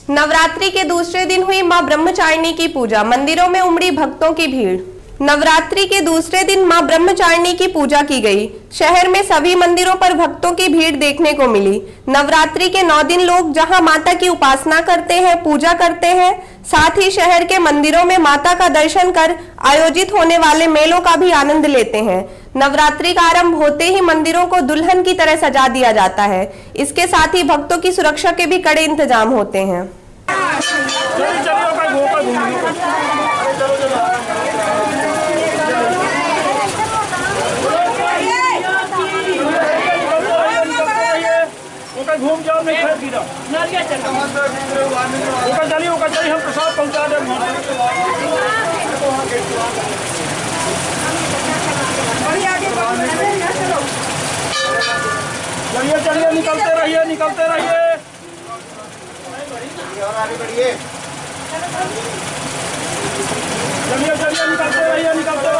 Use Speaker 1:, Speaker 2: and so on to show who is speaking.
Speaker 1: नवरात्रि के दूसरे दिन हुई मां ब्रह्मचारिणी की पूजा, मंदिरों में उमड़ी भक्तों की भीड़। नवरात्रि के दूसरे दिन मां ब्रह्मचारिणी की पूजा की गई। शहर में सभी मंदिरों पर भक्तों की भीड़ देखने को मिली। नवरात्रि के 9 दिन लोग जहां माता की उपासना करते हैं, पूजा करते हैं, साथ ही शहर के मंदिरों में माता का दर्शन कर आयोजित होने वाले मेलों का भी आनंद लेते हैं। नवरात्रि का आरंभ होते ही मंदिरों को दुल्हन की तरह सजा दिया जाता है। इसके साथ ही भक्तों की सुरक्षा के भी कड़े इंतजाम होते हैं।
Speaker 2: घूम जाओ, नहीं खाए पी रहा चलिए हम प्रसाद पहुंचा दें। चलिए चलिए निकलते रहिए निकलते रहिए। चलिए चलिए निकलते रहिए निकलते रहिए।